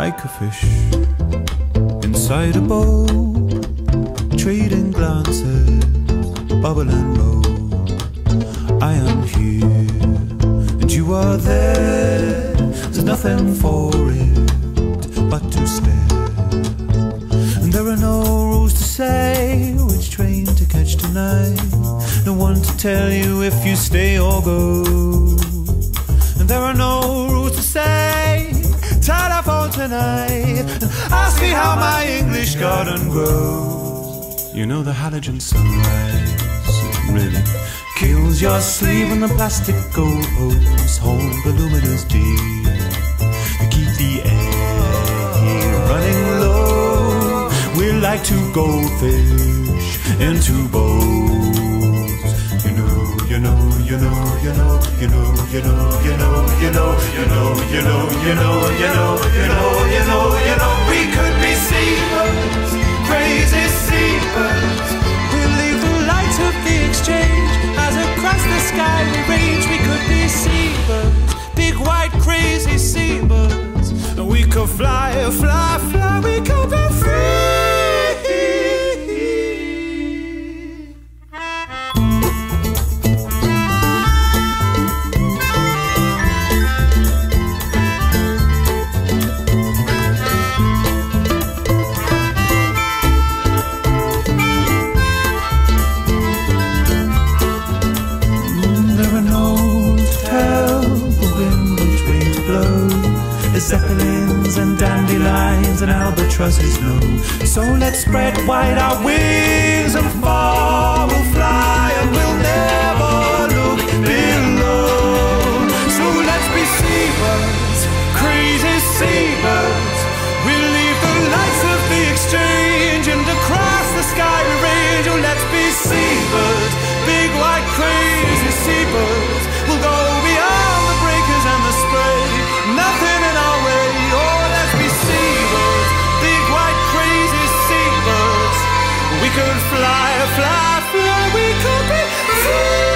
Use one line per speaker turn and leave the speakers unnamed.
like a fish inside a bowl, trading glances, bubble and roll. I am here and you are there. There's nothing for it but to stare. And there are no rules to say which train to catch tonight. No one to tell you if you stay or go. And there are no rules to say telephone tonight and ask me how my English garden grows. You know the halogen sunrise really kills your sleep, and the plastic goalposts hold the luminous deep. You keep the air running low. We're like two goldfish in two bowls. You know, you know, you know, you know, you know, you know, you know, you know, you know, you know, you know, you know, you know, you know, you know. We could be seabirds, crazy seabirds. We'll leave the lights of the exchange as across the sky we range. We could be seabirds, big white crazy seabirds. And we could fly, fly, fly. We could be free. Zeppelins and dandelions and albatrosses know. So let's spread wide our wings and far we'll fly, and we'll never look below. So let's be seabirds, crazy seabirds. We'll leave the lights of the exchange, and across the sky we range. Oh, let's be seabirds, big white crazy seabirds. We'll go beyond the breakers and the spray. Nothing in our way. Oh, let's be seabirds, big white crazy seabirds. We could fly, fly, fly. We could be free.